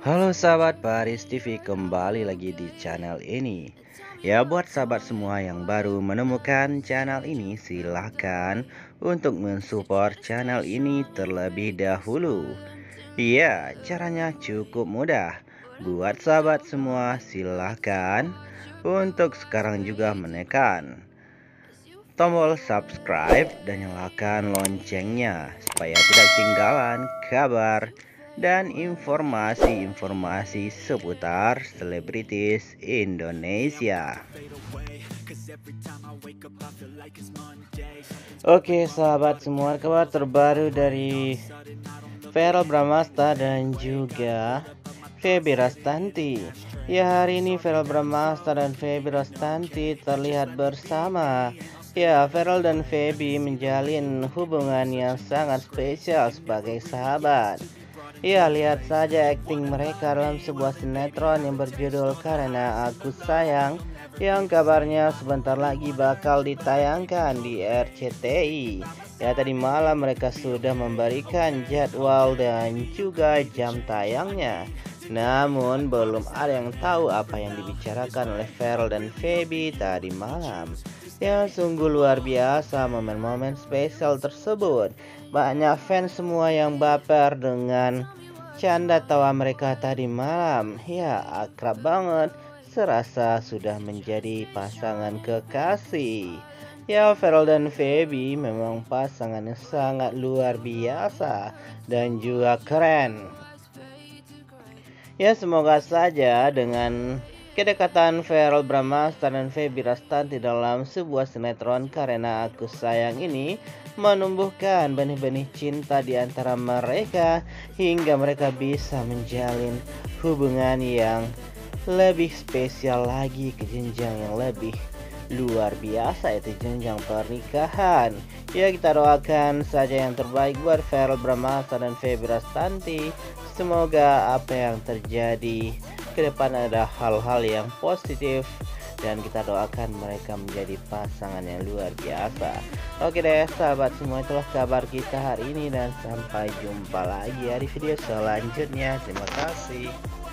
Halo sahabat Baris TV, kembali lagi di channel ini. Ya, buat sahabat semua yang baru menemukan channel ini, silahkan untuk mensupport channel ini terlebih dahulu. Ya, caranya cukup mudah. Buat sahabat semua, silahkan untuk sekarang juga menekan tombol subscribe dan nyalakan loncengnya supaya tidak ketinggalan kabar dan informasi-informasi seputar selebritis Indonesia. Oke sahabat semua, kabar terbaru dari Verrell Bramasta dan juga Feby Rastanti. Ya, hari ini Verrell Bramasta dan Feby Rastanti terlihat bersama. Ya, Verrell dan Feby menjalin hubungan yang sangat spesial sebagai sahabat. Ya, lihat saja akting mereka dalam sebuah sinetron yang berjudul Karena Aku Sayang, yang kabarnya sebentar lagi bakal ditayangkan di RCTI. Ya, tadi malam mereka sudah memberikan jadwal dan juga jam tayangnya. Namun belum ada yang tahu apa yang dibicarakan oleh Verrell dan Feby tadi malam. Ya, sungguh luar biasa momen-momen spesial tersebut. Banyak fans semua yang baper dengan canda tawa mereka tadi malam. Ya, akrab banget, serasa sudah menjadi pasangan kekasih. Ya, Verrell dan Feby memang pasangan yang sangat luar biasa dan juga keren. Ya, semoga saja dengan kedekatan Verrell Bramasta dan Feby Rastanti dalam sebuah sinetron Karena Aku Sayang ini menumbuhkan benih-benih cinta di antara mereka hingga mereka bisa menjalin hubungan yang lebih spesial lagi ke jenjang yang lebih luar biasa, itu jenjang pernikahan. Ya, kita doakan saja yang terbaik buat Verrell Bramasta dan Feby Rastanti. Semoga apa yang terjadi ke depan ada hal-hal yang positif dan kita doakan mereka menjadi pasangan yang luar biasa. Oke deh sahabat semua, itulah kabar kita hari ini dan sampai jumpa lagi ya di video selanjutnya. Terima kasih.